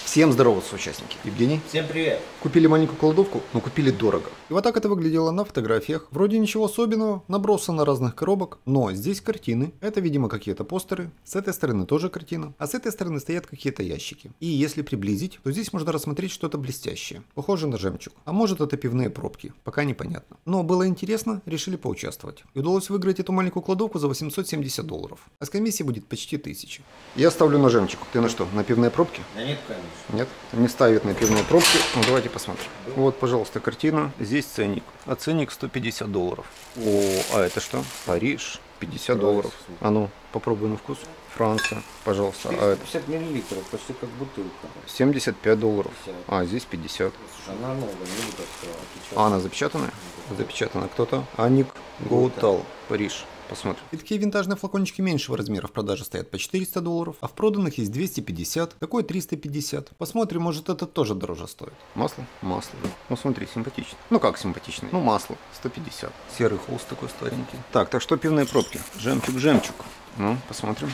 Всем здорово, соучастники. Евгений. Всем привет. Купили маленькую кладовку, но купили дорого. И вот так это выглядело на фотографиях. Вроде ничего особенного, набросано разных коробок, но здесь картины. Это, видимо, какие-то постеры. С этой стороны тоже картина. А с этой стороны стоят какие-то ящики. И если приблизить, то здесь можно рассмотреть что-то блестящее. Похоже на жемчуг. А может, это пивные пробки. Пока непонятно. Но было интересно, решили поучаствовать. И удалось выиграть эту маленькую кладовку за $870. А с комиссией будет почти 1000. Я ставлю на жемчуг. Ты на что? На пивные пробки? Да нет, конечно. Нет, не ставит на пивные пробки. Ну давайте посмотрим. Вот, пожалуйста, картина. Здесь ценник. А ценник $150. О, а это что? Париж. $50. А ну, попробуй на вкус. Франция, пожалуйста. А это 50 миллилитров, почти как бутылка. $75. А здесь 50. Слушай, она новая, не буду открывать. А она запечатанная? Запечатана кто-то. Аник Гоутал, Париж. Посмотрим. И такие винтажные флакончики меньшего размера в продаже стоят по $400, а в проданных есть 250, такой 350. Посмотрим, может этот тоже дороже стоит. Масло? Масло. Ну смотри, симпатично. Ну как симпатичный? Ну масло. 150. Серый холст такой старенький. Так что пивные пробки? Жемчуг. Ну, посмотрим.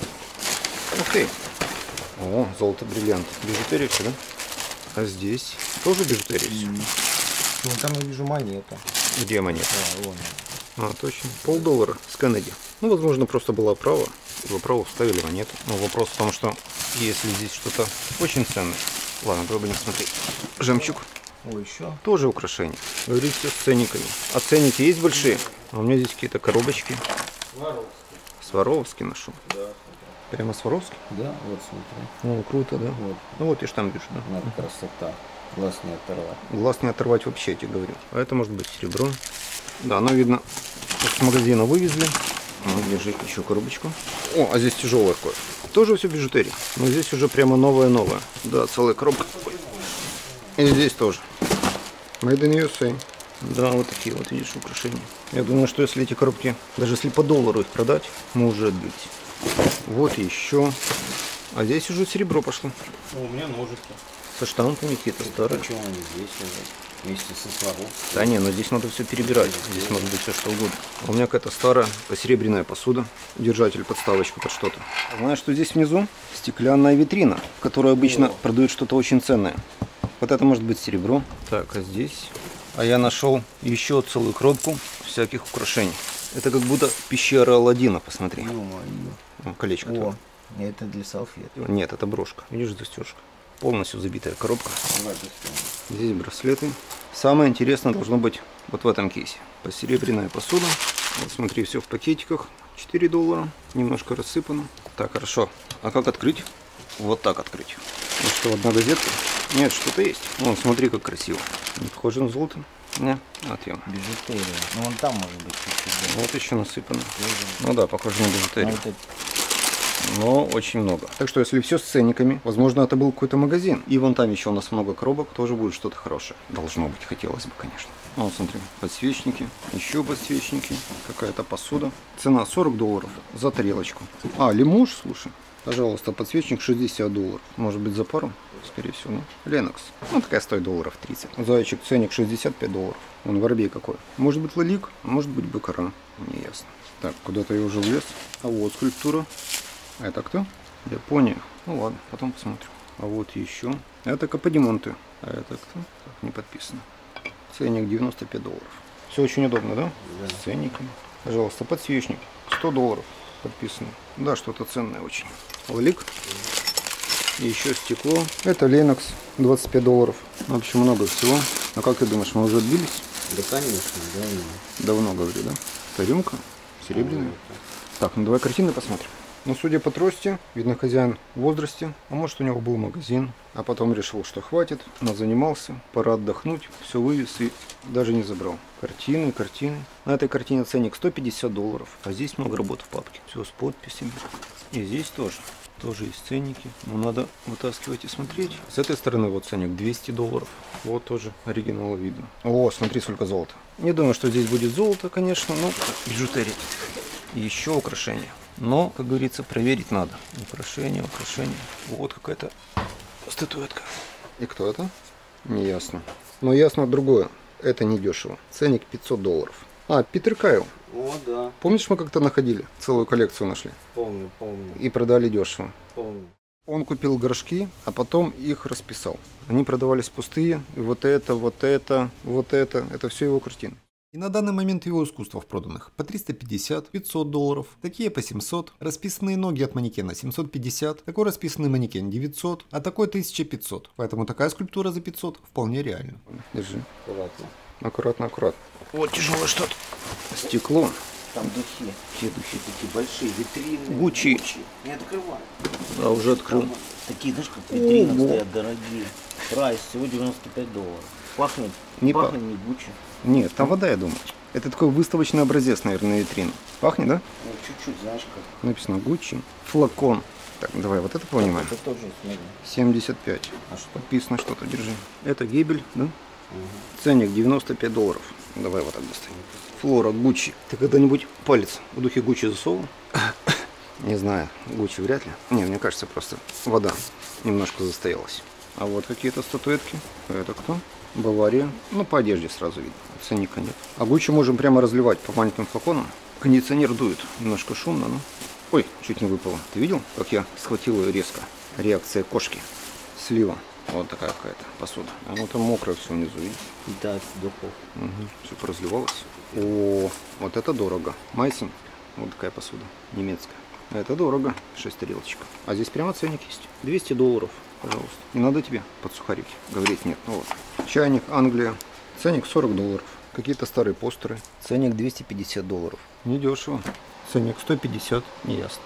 Ух ты. О, золото, бриллиант. Бижутерия все, да? А здесь тоже бижутерия. Ну там я вижу монета. Где монета? А, вон. А, точно. $1,5 с Кеннеди. Ну, возможно, просто была оправа. В оправу вставили монету. Но вопрос в том, что если здесь что-то очень ценное. Ладно, давай будем смотреть. Жемчуг. О, еще. Тоже украшение. Говорит, все с ценниками. А ценники есть большие? А у меня здесь какие-то коробочки. Сваровский. Сваровский нашел. Да. Прямо Сваровский? Да, вот смотри. Ну, круто, да? Вот. Ну, вот и штамп вижу, да? Надо красота. Глаз не оторвать. Глаз не оторвать вообще, я тебе говорю. А это может быть серебро. Да, оно видно, с магазина вывезли. Ну, держи еще коробочку. О, а здесь тяжелое такое. Тоже все бижутерия. Но здесь уже прямо новое-новое. Да, целая коробка. Ой. И здесь тоже. Made in USA. Да, вот такие вот, видишь, украшения. Я думаю, что если эти коробки, даже если по $1 их продать, мы уже отбить. Вот еще. А здесь уже серебро пошло. О, у меня ножики. Со штампами какие-то старые. Почему они здесь лежат? Вместе со Сваровским. Да не, но здесь надо все перебирать. Здесь может быть все что угодно. А у меня какая-то старая серебряная посуда. Держатель, подставочка под что-то. Знаешь, что здесь внизу? Стеклянная витрина, в которой обычно продают что-то очень ценное. Вот это может быть серебро. Так, а здесь? А я нашел еще целую коробку всяких украшений. Это как будто пещера Аладдина, посмотри. О, колечко. О, это для салфеток. Нет, это брошка. Видишь, застежка. Полностью забитая коробка. Здесь браслеты. Самое интересное должно быть вот в этом кейсе. Посеребряная посуда. Вот смотри, все в пакетиках. $4. Немножко рассыпано. Так, хорошо. А как открыть? Вот так открыть. Ну что, одна газетка? Нет, что-то есть. Вон, смотри, как красиво. Не похоже на золото? Не, отъем. Бижутерия. Ну вон там может быть чуть-чуть. Вот еще насыпано. Ну да, похоже на бижутерию. Вот Но очень много. Так что, если все с ценниками, возможно, это был какой-то магазин. И вон там еще у нас много коробок, тоже будет что-то хорошее. Должно быть, хотелось бы, конечно. Вот, смотри, подсвечники, еще подсвечники, какая-то посуда. Цена $40 за тарелочку. А, лимуш, слушай. Пожалуйста, подсвечник $60. Может быть, за пару? Скорее всего, ну. Ленокс. Ну, такая стоит $30. Зайчик, ценник $65. Он воробей какой. Может быть, лалик, может быть, бакара. Не ясно. Так, куда-то я уже влез. А вот скульптура. Это кто? Япония. Ну ладно, потом посмотрим. А вот еще. Это Каподимонты. А это кто? Так, не подписано. Ценник $95. Все очень удобно, да? Да. С ценниками. Пожалуйста, подсвечник. $100. Подписано. Да, что-то ценное очень. Лалик. И еще стекло. Это Ленокс. $25. В общем, много всего. А как ты думаешь, мы уже отбились? Да, конечно, давно. Давно, говорю, да? Это рюмка. Серебряная. Так, ну давай картины посмотрим. Но судя по трости, видно, хозяин в возрасте, а может у него был магазин, а потом решил, что хватит, назанимался, пора отдохнуть, все вывез и даже не забрал. Картины. На этой картине ценник $150, а здесь много работ в папке. Все с подписями. И здесь тоже есть ценники, но надо вытаскивать и смотреть. С этой стороны вот ценник $200, вот тоже оригинал видно. О, смотри, сколько золота. Не думаю, что здесь будет золото, конечно, но бижутерия. И еще украшения. Но, как говорится, проверить надо. Украшение. Вот какая-то статуэтка. И кто это? Не ясно. Но ясно другое. Это не дешево. Ценник $500. А, Питер Кайл. О, да. Помнишь, мы как-то находили? Целую коллекцию нашли. Помню. И продали дешево. Помню. Он купил горшки, а потом их расписал. Они продавались пустые, и вот это, это все его картины. И на данный момент его искусство в проданных по 350-500 долларов, такие по 700, расписанные ноги от манекена 750, такой расписанный манекен 900, а такой 1500. Поэтому такая скульптура за 500 вполне реальна. Держи. Аккуратно. Аккуратно, аккуратно. Вот тяжелое что-то. Стекло. Там духи. Те духи такие большие, витрины. Гуччи. Не открывай. Да, уже открыл. Такие, знаешь, как витрины стоят дорогие. Прайс всего $95. Пахнет? Не пахнет не Гуччи. Нет, там вода, я думаю. Это такой выставочный образец, наверное, на витрину. Пахнет, да? Ну, чуть-чуть, знаешь, как. Написано Гуччи. Флакон. Так, давай вот это понимаем. Это тоже, смотри. 75. А что? Подписано что-то, держи. Это гебель, да? Ценник $95. Давай вот так достань. Флора Гуччи. Ты когда-нибудь палец в духе Гуччи засовывал? Не знаю, Гуччи вряд ли. Не, мне кажется, просто вода немножко застоялась. А вот какие-то статуэтки. Это кто? Бавария. Ну, по одежде сразу видно. Ценника нет. А Гуччи можем прямо разливать по маленьким флаконам. Кондиционер дует. Немножко шумно, но... Ой, чуть не выпало. Ты видел, как я схватил ее резко? Реакция кошки. Слива. Вот такая какая-то посуда. А ну там мокрое все внизу, видишь? Да, духов. Угу. Все поразливалось. О, вот это дорого. Майсинг. Вот такая посуда. Немецкая. Это дорого. 6 тарелочек. А здесь прямо ценник есть. $200. Пожалуйста. Не надо тебе под сухарики. Говорить нет. Ну вот. Чайник, Англия. Ценник $40. Какие-то старые постеры. Ценник $250. Недешево. Ценник 150. Неясно.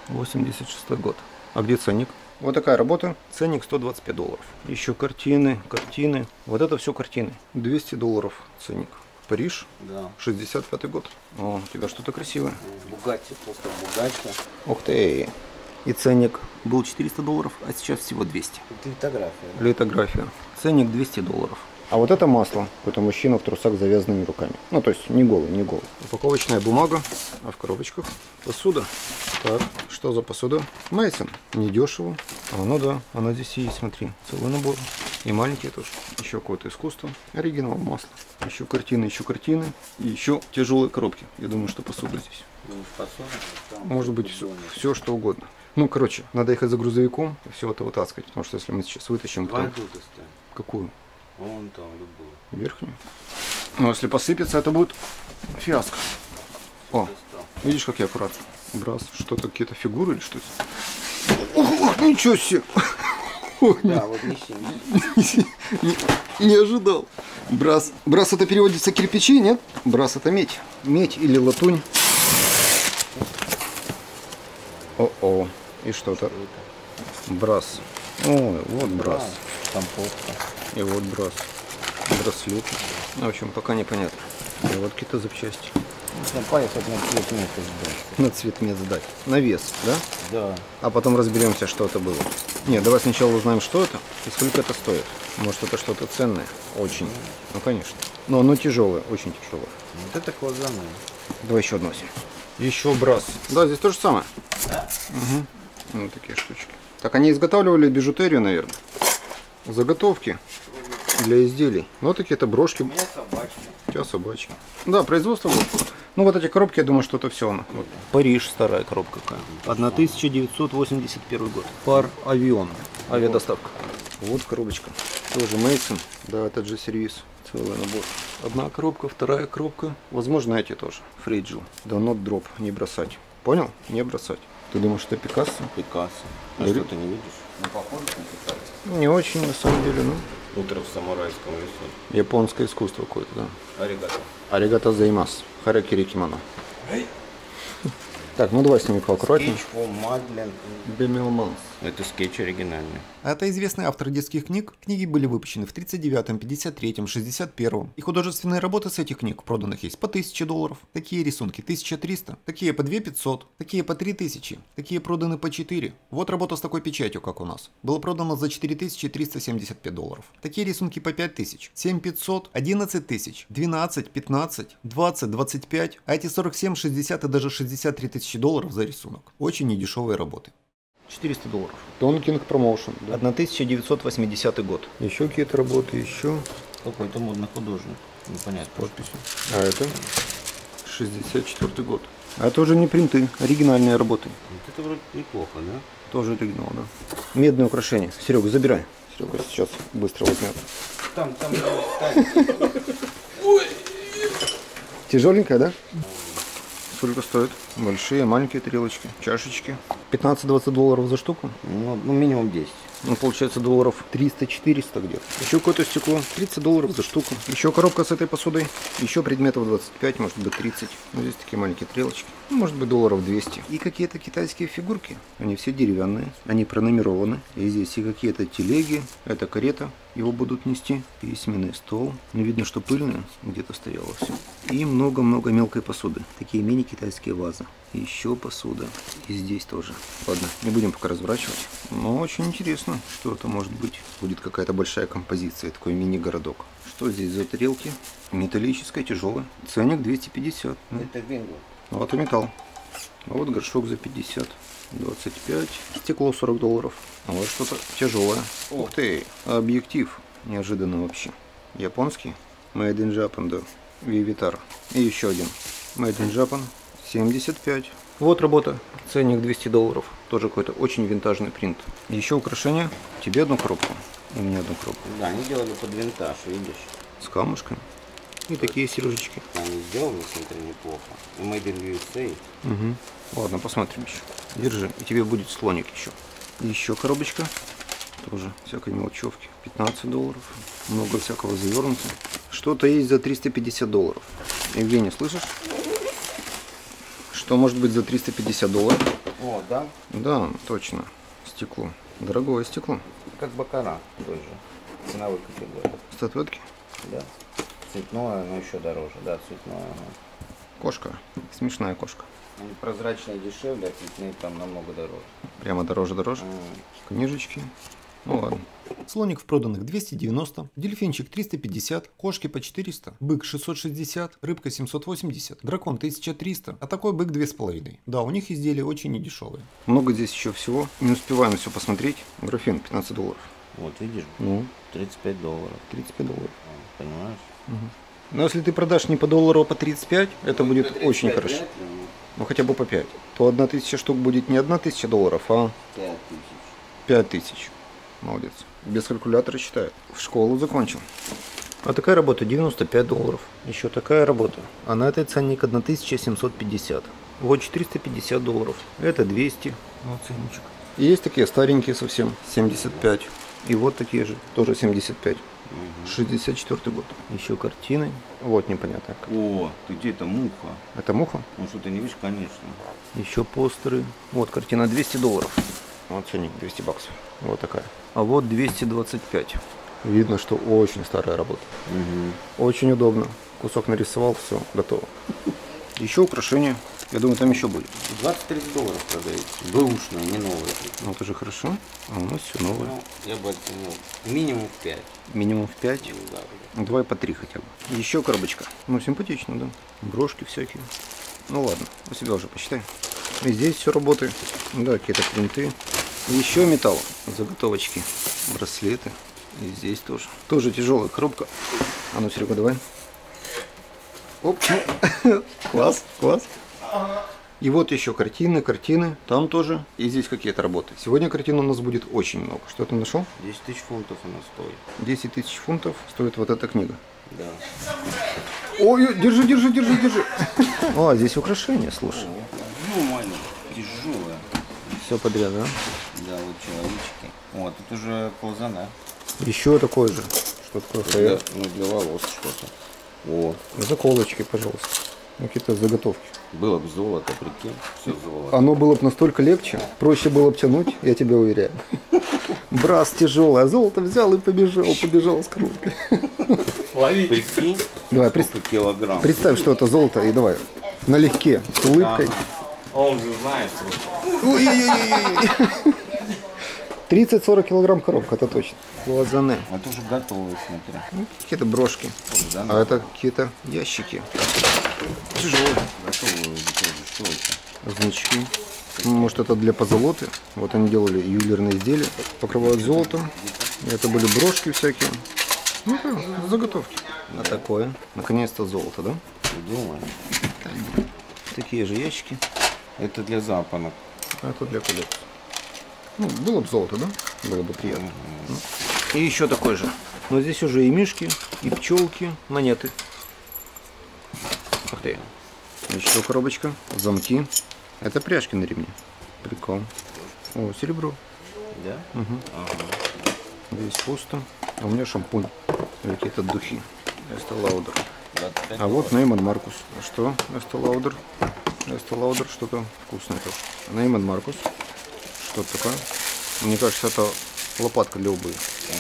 86 год. А где ценник? Вот такая работа. Ценник $125. Еще картины. Вот это все картины. $200 ценник. Париж. Да. 65 год. О, у тебя что-то красивое. Бугатти, просто Бугатти. Ух ты. И ценник был $400, а сейчас всего 200. Это литография. Да? Литография. Ценник $200. А вот это масло. Какой-то мужчина в трусах с завязанными руками. Ну, то есть не голый, не голый. Упаковочная бумага, а в коробочках посуда. Так, что за посуда? Мейсон. Недешево. А, ну да, она здесь есть, смотри. Целый набор. И маленькие тоже. Еще какое-то искусство. Оригинал масла. Еще картины. И еще тяжелые коробки. Я думаю, что посуда здесь. Может быть, все что угодно. Ну, короче, надо ехать за грузовиком и все это вытаскивать. Потому что если мы сейчас вытащим... То... Какую? Вон там, любую. Верхнюю. Но если посыпется, это будет фиаско. О, видишь, как я аккуратно. Брас, что-то, какие-то фигуры или что это? Ох, ничего себе! Да, вот неси. Не ожидал. Брас это переводится кирпичи, нет? Брас это медь. Медь или латунь. О-о. И что-то. Брас. Ой, вот брас. Там попка. И вот брас. Браслет. В общем, пока непонятно. И вот какие-то запчасти. Нужно поехать на цвет мед сдать. На цвет мед сдать. На вес, да? Да. А потом разберемся, что это было. Нет, давай сначала узнаем, что это и сколько это стоит. Может, это что-то ценное? Очень. Ну, конечно. Но оно тяжелое, очень тяжелое. Вот это квазаны. Давай еще одно возьмем. Еще брас. Да, здесь то же самое. Да? Угу. Вот такие штучки. Так, они изготавливали бижутерию, наверное. Заготовки для изделий. Вот такие-то брошки. У меня собачки. У тебя собачки. Да, производство было. Ну, вот эти коробки, я думаю, что это все. Вот. Париж, старая коробка какая. 1981 год. Пар Авион. Авиадоставка. Вот коробочка. Тоже Мейсон. Да, этот же сервис. Целый набор. Одна коробка, вторая коробка. Возможно, эти тоже. Фриджил. Да, not drop. Не бросать. Понял? Не бросать. Ты думаешь, это Пикассо? Пикассо. А Или... что ты не видишь? Ну, похоже на Пикассо. Не очень, на самом деле, ну. Утро в самурайском лесу. Японское искусство какое-то, да. Аригато. Аригато займас. Харакири кимоно. Так, ну давай с ними поаккуратнее. Скетч по Мадлен. Бемелманс. Это скетч оригинальный. Это известный автор детских книг. Книги были выпущены в 39-м, 53-м, 61-м. И художественные работы с этих книг проданных есть по $1000. Такие рисунки 1300. Такие по 2500. Такие по 3000. Такие проданы по 4. Вот работа с такой печатью, как у нас. Было продано за $4375. Такие рисунки по 5000. 7500, 11000, 12, 15, 20, 25. А эти 47, 60 и даже $63 тысячи за рисунок. Очень недешевые работы. $400. Тонкинг Промоушен. 1980 год. Еще какие-то работы, еще. Какой-то модный художник. Непонятно. Подписью. А это 64 год. А это уже не принты, оригинальные работы. Вот это вроде неплохо, да? Тоже оригинал, да. Медное украшение. Серега, забирай. Серега сейчас быстро возьмет. Там. Тяжеленькая, да? Сколько стоит? Большие, маленькие тарелочки, чашечки. 15-20 долларов за штуку? Ну, минимум 10. Ну, получается, долларов 300-400 где-то. Еще какое-то стекло, 30 долларов за штуку. Еще коробка с этой посудой. Еще предметов 25, может быть 30. Ну, здесь такие маленькие тарелочки. Ну, может быть, долларов 200. И какие-то китайские фигурки. Они все деревянные, они пронумерованы. И здесь и какие-то телеги. Это карета, его будут нести. Письменный стол. Ну, видно, что пыльное где-то стояло все. И много-много мелкой посуды. Такие мини-китайские вазы. Еще посуда. И здесь тоже. Ладно, не будем пока разворачивать. Но очень интересно, что это может быть. Будет какая-то большая композиция, такой мини-городок. Что здесь за тарелки? Металлическая, тяжелая. Ценник 250. Это бинго. Вот и металл. А вот горшок за 50. 25. Стекло 40 долларов. А вот что-то тяжелое. Ух ты! Объектив. Неожиданно вообще. Японский. Made in Japan, да. Vivitar. И еще один. Made in Japan. 75. Вот работа. Ценник 200 долларов. Тоже какой-то очень винтажный принт. Еще украшения. Тебе одну коробку. И мне одну коробку. Да, они делали под винтаж, видишь? С камушками. И такие сережечки. Они сделаны, смотри, неплохо. Made in USA. Угу. Ладно, посмотрим еще. Держи. И тебе будет слоник еще. Еще коробочка. Тоже всякой мелочевки. 15 долларов. Много всякого завернуто. Что-то есть за 350 долларов. Евгений, слышишь? Что может быть за 350 долларов? О, да? Да, точно. Стекло. Дорогое стекло. Как бакара тоже. Ценовой категории. Статуэтки. Да. Цветное, но еще дороже. Да, цветное. Ага. Кошка. Смешная кошка. Они прозрачные дешевле, а цветные там намного дороже. Прямо дороже-дороже. Книжечки. Ну ладно. Слоник в проданных 290, дельфинчик 350, кошки по 400, бык 660, рыбка 780, дракон 1300, а такой бык 2500. Да, у них изделия очень недешевые. Много здесь еще всего. Не успеваем все посмотреть. Графин 15 долларов. Вот видишь? Ну, 35 долларов. 35 долларов. Понимаешь? Но если ты продашь не по доллару, а по 35, это будет очень хорошо. Ну хотя бы по 5. То 1000 штук будет не 1000 долларов, а 5000. 5000. Молодец. Без калькулятора считает. В школу закончил. А такая работа 95 долларов. Еще такая работа. А на этой ценник 1750. Вот 450 долларов. Это 200. Вот ценничек. И есть такие старенькие совсем. 75. И вот такие же. Тоже 75. 64 год. Еще картины. Вот непонятно. О, ты где это муха? Это муха? Ну что ты не видишь, конечно. Еще постеры. Вот картина 200 долларов. Вот ценник 200 баксов. Вот такая. А вот 225. Видно, что очень старая работа. Очень удобно. Кусок нарисовал, все, готово. Еще украшения. Я думаю, там еще будет. 20-30 долларов продается. Бэушные, не новые. Ну, это же хорошо. А у нас все новое. Ну, я бы оценил. Минимум в 5. Минимум в 5. Да. 2 по 3 хотя бы. Еще коробочка. Ну, симпатично, да. Брошки всякие. Ну ладно, у себя уже посчитай. И здесь все работает. Да, какие-то принты. Еще металл. Заготовочки. Браслеты. И здесь тоже. Тоже тяжелая коробка. А ну, Серега, давай. Оп. Класс, класс. И вот еще картины. Там тоже. И здесь какие-то работы. Сегодня картин у нас будет очень много. Что ты нашел? 10 тысяч фунтов она стоит. 10 тысяч фунтов стоит вот эта книга. Да. Ой, держи. О, здесь украшения, слушай. Нормально. Тяжелая. Все подряд, да? Да, вот человечки. Вот, тут уже ползана. Еще такое же. Что такое? Для волос что-то. О. Заколочки, пожалуйста. Какие-то заготовки. Было бы золото, прикинь. Все золото. Оно было бы настолько легче, проще было бы тянуть, я тебя уверяю. Брас тяжелый, а золото взял и побежал с коробкой. Лови. Прикинь. Давай, килограмм. представь, что это золото, и давай, налегке, с улыбкой. Он же знает. 30-40 килограмм коробка, это точно. Лазане. Это уже готовые, смотри. Какие-то брошки. А это какие-то ящики. Тяжелые. Готовые тоже. Что это? Значки. Может, это для позолоты. Вот они делали ювелирные изделия. Покрывают золотом. Это были брошки всякие. Ну да, заготовки. А такое. Наконец-то золото, да? Думаю. Такие же ящики. Это для запонок. А это для коллекции. Ну, было бы золото, да? Было бы приятно. И еще такой же. Но здесь уже и мишки, и пчелки, монеты. Ух ты. Еще коробочка, замки. Это пряжки на ремне. Прикол. О, серебро. Да? Угу. Ага. Здесь пусто. А у меня шампунь. Какие-то духи. Estee Lauder. А вот Нейман Маркус. Что? Estee Lauder. Estee Lauder, что-то вкусное тоже. Нейман Маркус. Что-то такое. Мне кажется, это лопатка для обуви.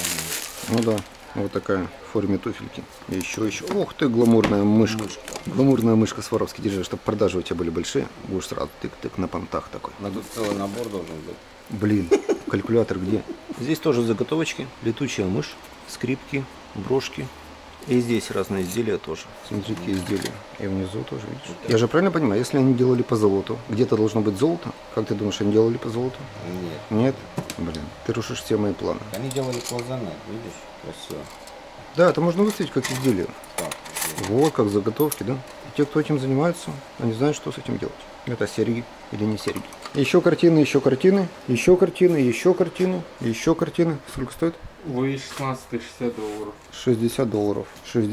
Ну да, вот такая в форме туфельки. И еще. Ух ты, гламурная мышка. Гламурная мышка Сваровски. Держи, чтобы продажи у тебя были большие. Будешь сразу тык-тык на понтах такой. Надо целый набор должен быть. Блин, калькулятор где? Здесь тоже заготовочки. Летучая мышь, скрипки, брошки. И здесь разные изделия тоже. Смотри, какие изделия. И внизу тоже, видишь? Я же правильно понимаю, если они делали по золоту, где-то должно быть золото? Как ты думаешь, они делали по золоту? Нет. Нет? Блин, ты рушишь все мои планы. Они делали ползаны, видишь? Красиво. Да, это можно выставить как изделие. Так. Вот, как заготовки, да? И те, кто этим занимается, они знают, что с этим делать. Это серьги или не серьги. Еще картины, еще картины, еще картины, еще картины, еще картины. Сколько стоит? Вы 16, 60 долларов. 60 долларов,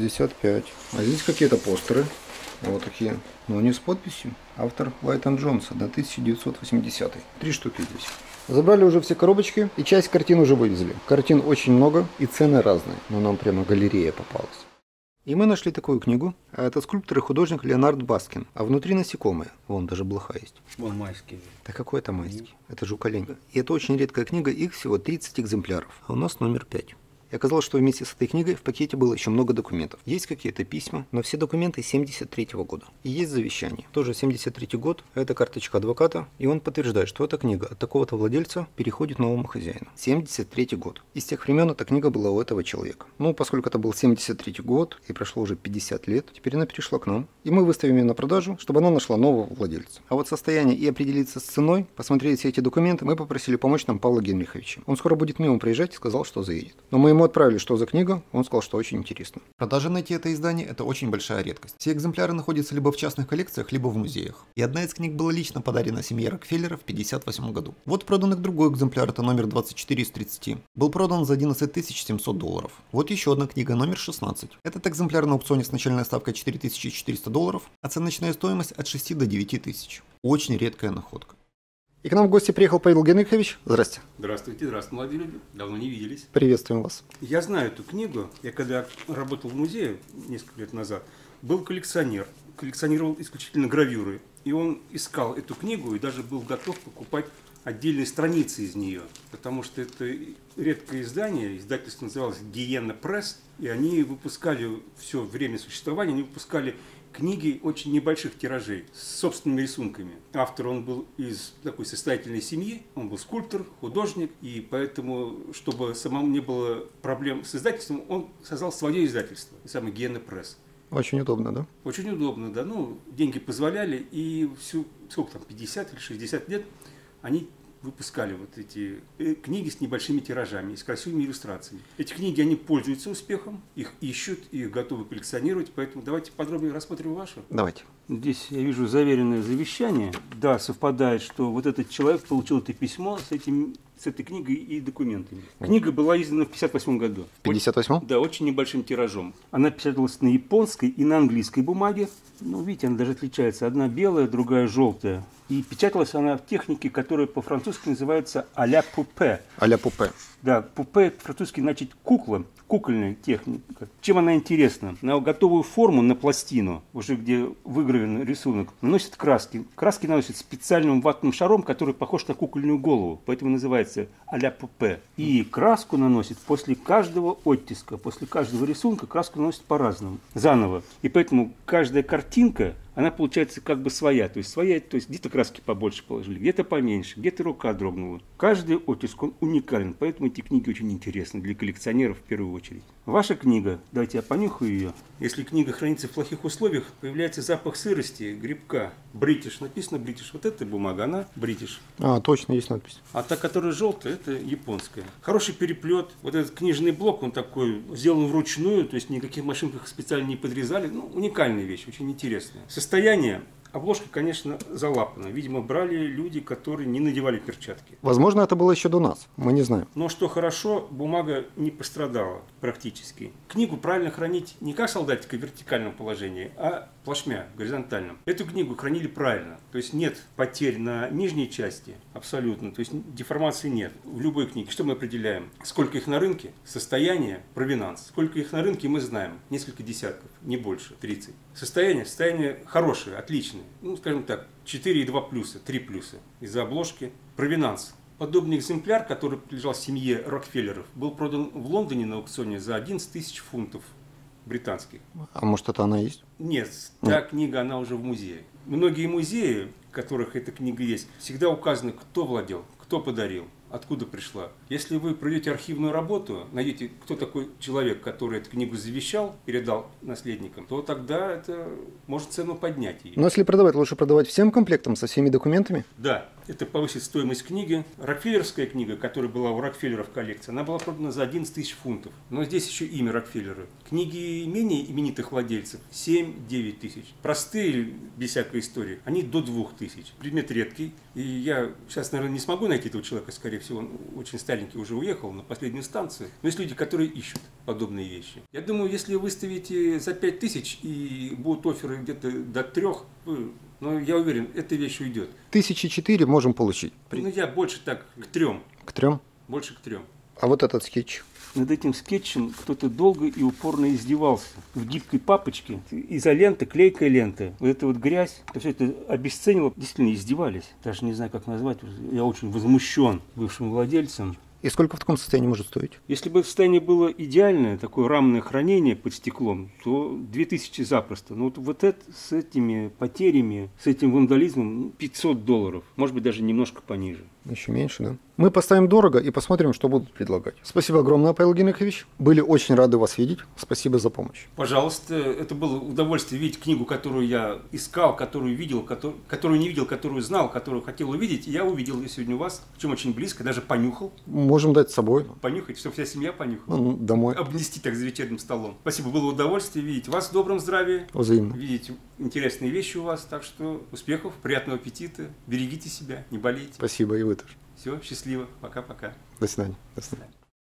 65. А здесь какие-то постеры. Вот такие. Но они с подписью. Автор Лайтон Джонса до 1980. 3 штуки здесь. Забрали уже все коробочки, и часть картин уже вывезли. Картин очень много, и цены разные. Но нам прямо галерея попалась. И мы нашли такую книгу. Это скульптор и художник Леонард Баскин. А внутри насекомые. Вон даже блоха есть. Вон майский. Да какой это майский? Это жуколенька. И это очень редкая книга, их всего 30 экземпляров. А у нас номер 5. И оказалось, что вместе с этой книгой в пакете было еще много документов. Есть какие-то письма, но все документы 73 года. И есть завещание. Тоже 73 год, это карточка адвоката, и он подтверждает, что эта книга от такого-то владельца переходит новому хозяину. 73 год. И с тех времен эта книга была у этого человека. Ну, поскольку это был 73 год, и прошло уже 50 лет, теперь она перешла к нам. И мы выставим ее на продажу, чтобы она нашла нового владельца. А вот состояние и определиться с ценой, посмотреть все эти документы, мы попросили помочь нам Павла Генриховича. Он скоро будет мимо проезжать и сказал, что заедет. Но мы ему отправили, что за книга, он сказал, что очень интересно. Продажи найти это издание – это очень большая редкость. Все экземпляры находятся либо в частных коллекциях, либо в музеях. И одна из книг была лично подарена семье Рокфеллера в 1958 году. Вот продан другой экземпляр, это номер 24 из 30. Был продан за 11 700 долларов. Вот еще одна книга, номер 16. Этот экземпляр на аукционе с начальной ставкой 4400 долларов, а оценочная стоимость от 6 до 9 тысяч. Очень редкая находка. И к нам в гости приехал Павел Генрихович. Здрасте. Здравствуйте, здравствуйте, молодые люди. Давно не виделись. Приветствуем вас. Я знаю эту книгу. Я когда работал в музее несколько лет назад, был коллекционер. Коллекционировал исключительно гравюры. И он искал эту книгу и даже был готов покупать отдельные страницы из нее. Потому что это редкое издание. Издательство называлось Гиена Пресс. И они выпускали все время существования, они выпускали книги очень небольших тиражей с собственными рисунками. Автор, он был из такой состоятельной семьи, он был скульптор, художник, и поэтому, чтобы самому не было проблем с издательством, он создал свое издательство, самое Гиена Пресс. Очень удобно, да? Очень удобно, да. Ну, деньги позволяли, и всю, сколько там, 50 или 60 лет они выпускали вот эти книги с небольшими тиражами и с красивыми иллюстрациями. Эти книги, они пользуются успехом, их ищут, их готовы коллекционировать, поэтому давайте подробнее рассмотрим вашу. Давайте. Здесь я вижу заверенное завещание. Да, совпадает, что вот этот человек получил это письмо с этой книгой и документами. Книга была издана в 1958 году. В 58-м? Да, очень небольшим тиражом. Она печаталась на японской и на английской бумаге. Ну, видите, она даже отличается. Одна белая, другая желтая. И печаталась она в технике, которая по-французски называется а-ля пупе. А-ля пупе. Да, пупе по-французски значит кукла, кукольная техника. Чем она интересна? На готовую форму, на пластину, уже где выгравлен рисунок, наносят краски. Краски наносят специальным ватным шаром, который похож на кукольную голову, поэтому называется а-ля пупе. И краску наносят после каждого оттиска, после каждого рисунка краску наносят по-разному, заново. И поэтому каждая картинка, она получается как бы своя. То есть где-то краски побольше положили, где-то поменьше, где-то рука дрогнула. Каждый оттиск, он уникален, поэтому эти книги очень интересны для коллекционеров в первую очередь. Ваша книга, давайте я понюхаю ее. Если книга хранится в плохих условиях, появляется запах сырости, грибка. Бритиш, написано Бритиш. Вот эта бумага, она Бритиш. А, точно, есть надпись. А та, которая желтая, это японская. Хороший переплет. Вот этот книжный блок, он такой сделан вручную, то есть никаких машинках специально не подрезали. Ну, уникальная вещь, очень интересная. Состояние Обложка, конечно, залапана. Видимо, брали люди, которые не надевали перчатки. Возможно, это было еще до нас. Мы не знаем. Но что хорошо, бумага не пострадала практически. Книгу правильно хранить не как солдатика в вертикальном положении, а плашмя в горизонтальном. Эту книгу хранили правильно. То есть нет потерь на нижней части абсолютно. То есть деформации нет. В любой книге. Что мы определяем? Сколько их на рынке? Состояние, провинанс. Сколько их на рынке, мы знаем. Несколько десятков, не больше, 30. Состояние хорошее, отличное. Ну, скажем так, 4,2 плюса, 3 плюса из-за обложки. Провинанс. Подобный экземпляр, который принадлежал семье Рокфеллеров, был продан в Лондоне на аукционе за 11 тысяч фунтов британских. А может, это она есть? Нет, та книга, она уже в музее. Многие музеи, в которых эта книга есть, всегда указано, кто владел, кто подарил, откуда пришла. Если вы проведете архивную работу, найдете, кто такой человек, который эту книгу завещал, передал наследникам, то тогда это может цену поднять ее. Но если продавать, лучше продавать всем комплектом со всеми документами? Да, это повысит стоимость книги. Рокфеллеровская книга, которая была у Рокфеллера в коллекции, она была продана за 11 тысяч фунтов. Но здесь еще имя Рокфеллера. Книги менее именитых владельцев 7-9 тысяч. Простые, без всякой истории, они до 2 тысяч. Предмет редкий. И я сейчас, наверное, не смогу найти этого человека, скорее всего, он очень старенький, уже уехал на последнюю станцию. Но есть люди, которые ищут подобные вещи. Я думаю, если выставите за 5 тысяч и будут офферы где-то до 3, но я уверен, эта вещь уйдет. 1004 можем получить. Ну, я больше так, к 3. К 3? Больше к 3. А вот этот скетч? Над этим скетчем кто-то долго и упорно издевался. В гибкой папочке изолента, клейкая лента. Вот эта вот грязь, все это обесценило. Действительно издевались. Даже не знаю, как назвать. Я очень возмущен бывшим владельцем. И сколько в таком состоянии может стоить? Если бы состояние было идеальное, такое рамное хранение под стеклом, то 2000 запросто. Но вот это с этими потерями, с этим вандализмом $500. Может быть, даже немножко пониже. Еще меньше, да? Мы поставим дорого и посмотрим, что будут предлагать. Спасибо огромное, Павел Генрихович. Были очень рады вас видеть. Спасибо за помощь. Пожалуйста, это было удовольствие видеть книгу, которую я искал, которую видел, которую не видел, которую знал, которую хотел увидеть. И я увидел ее сегодня у вас, причем очень близко, даже понюхал. Можем дать с собой. Понюхать, чтобы вся семья понюхала. Ну, домой. Обнести так за вечерним столом. Спасибо, было удовольствие видеть вас в добром здравии. Взаимно. Видеть интересные вещи у вас. Так что успехов, приятного аппетита. Берегите себя, не болейте. Спасибо, и вы тоже. Все, счастливо. Пока-пока. До свидания. До свидания.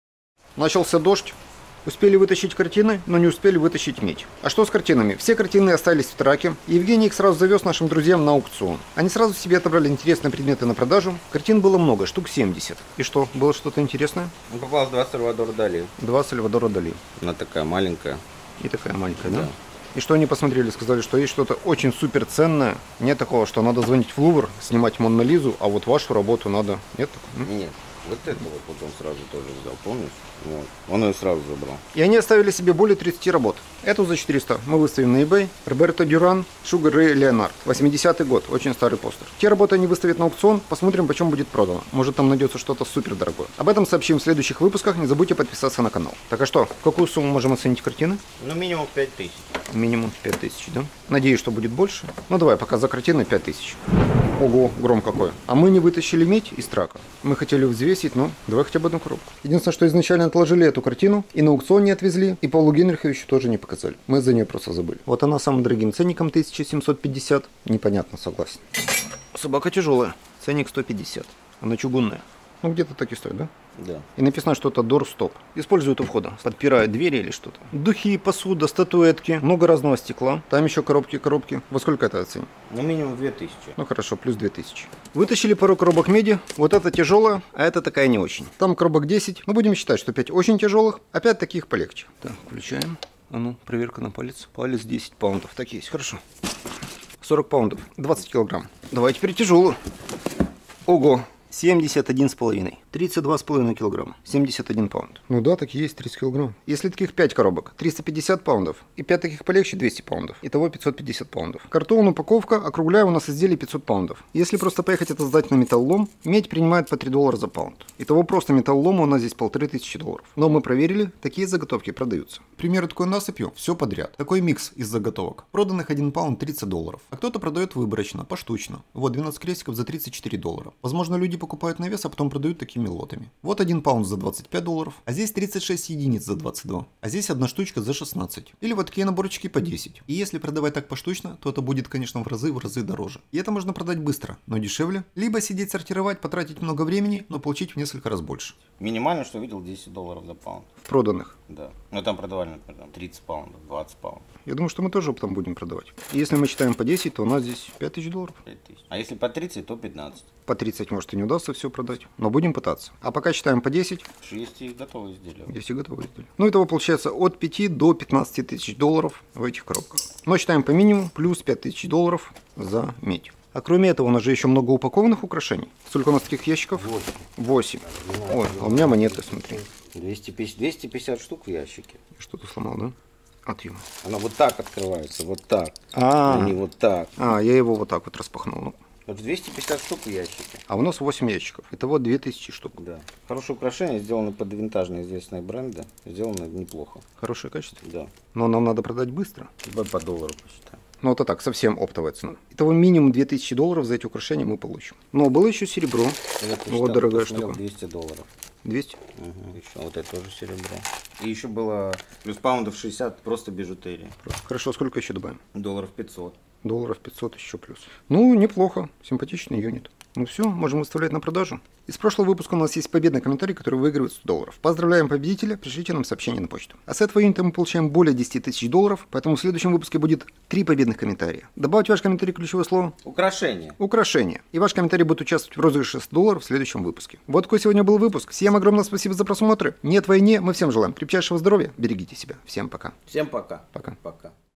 Начался дождь. Успели вытащить картины, но не успели вытащить медь. А что с картинами? Все картины остались в траке. Евгений их сразу завез нашим друзьям на аукцион. Они сразу себе отобрали интересные предметы на продажу. Картин было много, штук 70. И что, было что-то интересное? Попалось 2 Сальвадора Дали. 2 Сальвадора Дали. Она такая маленькая. И такая маленькая, да? Да. И что они посмотрели? Сказали, что есть что-то очень супер ценное. Нет такого, что надо звонить в Лувр, снимать Монну Лизу, а вот вашу работу надо. Нет такого? Нет, вот это вот он сразу тоже взял, помнишь? Вот. Он ее сразу забрал. И они оставили себе более 30 работ. Эту за 400 мы выставим на eBay. Роберто Дюран, Шугар Рэй Леонард. 80-й год, очень старый постер. Те работы они выставят на аукцион, посмотрим, почем будет продано. Может, там найдется что-то супер дорогое. Об этом сообщим в следующих выпусках. Не забудьте подписаться на канал. Так а что, в какую сумму можем оценить картины? Ну, минимум 5000. Минимум 5000, да? Надеюсь, что будет больше. Ну давай, пока за картины 5000. Ого, гром какой. А мы не вытащили медь из трака. Мы хотели взвесить, ну, давай хотя бы одну коробку. Единственное, что изначально отложили эту картину, и на аукцион не отвезли, и Павлу Генриховичу тоже не показали. Мы за нее просто забыли. Вот она самым дорогим ценником 1750. Непонятно, согласен. Собака тяжелая. Ценник 150. Она чугунная. Ну, где-то так и стоит, да? Да. И написано что-то Doorstop. Используют у входа. Подпирают двери или что-то. Духи, посуда, статуэтки. Много разного стекла. Там еще коробки. Во сколько это оценить? Ну, минимум 2000. Ну хорошо, плюс 2000. Вытащили пару коробок меди. Вот это тяжелая, а это такая не очень. Там коробок 10. Мы будем считать, что 5 очень тяжелых, а 5 таких полегче. Так, включаем. А ну, проверка на палец. Палец 10 паундов. Так есть, хорошо. 40 паундов. 20 килограмм. Давай теперь тяжелую. Ого. 71,5. 32,5 килограмма. 71 паунд. Ну да, так и есть, 30 килограмм. Если таких 5 коробок, 350 паундов. И 5 таких полегче, 200 паундов. Итого 550 паундов. Картон, упаковка, округляю, у нас изделие 500 паундов. Если просто поехать это сдать на металлолом, медь принимает по $3 за паунд. Итого просто металлолома у нас здесь $1500. Но мы проверили, такие заготовки продаются. К примеру, такой насыпью все подряд. Такой микс из заготовок. Проданных 1 паунд $30. А кто-то продает выборочно, поштучно. Вот 12 крестиков за $34. Возможно, люди покупают на вес, а потом продают такими лотами. Вот 1 паунд за $25, а здесь 36 единиц за 22, а здесь одна штучка за 16. Или вот такие наборчики по 10. И если продавать так поштучно, то это будет, конечно, в разы дороже. И это можно продать быстро, но дешевле. Либо сидеть сортировать, потратить много времени, но получить в несколько раз больше. Минимально, что видел, $10 за паунд. В проданных. Да. Но там продавали, например, 30 паундов, 20 паундов. Я думаю, что мы тоже оптом будем продавать. И если мы считаем по 10, то у нас здесь $5000. 5000. А если по 30, то 15. По 30 может и не удастся все продать, но будем пытаться. А пока считаем по 10. Есть и готовые изделия. Есть и готовые изделия. Ну, итого получается от 5 до 15 тысяч долларов в этих коробках. Но считаем по минимуму плюс $5000 за медь. А кроме этого, у нас же еще много упакованных украшений. Сколько у нас таких ящиков? 8. Ой, а у меня монеты, смотри. 250 штук в ящике. Что-то сломал, да? Отъем. Она вот так открывается, вот так. А не вот так. я его вот так вот распахнул. Ну. Вот 250 штук в ящике. А у нас 8 ящиков. Итого 2000 штук. Да. Хорошее украшение, сделано под винтажные известные бренды. Сделано неплохо. Хорошее качество. Да. Но нам надо продать быстро. По доллару посчитаем. Ну, это так, совсем оптовая цена. Итого минимум $2000 за эти украшения мы получим. Но было еще серебро. Вот дорогая штука. $200. 200? Угу. Еще вот это тоже серебро. И еще было плюс паундов 60 просто бижутерии. Хорошо, сколько еще добавим? $500. $500 еще плюс. Ну, неплохо. Симпатичный юнит. Ну все, можем выставлять на продажу. Из прошлого выпуска у нас есть победный комментарий, который выигрывает $100. Поздравляем победителя, пришлите нам сообщение на почту. А с этого юнита мы получаем более $10 000, поэтому в следующем выпуске будет 3 победных комментария. Добавьте ваш комментарий, ключевое слово. Украшение. Украшение. И ваш комментарий будет участвовать в розыгрыше $100 в следующем выпуске. Вот такой сегодня был выпуск. Всем огромное спасибо за просмотры. Нет войне, мы всем желаем крепчайшего здоровья. Берегите себя. Всем пока. Всем пока. Пока. Пока.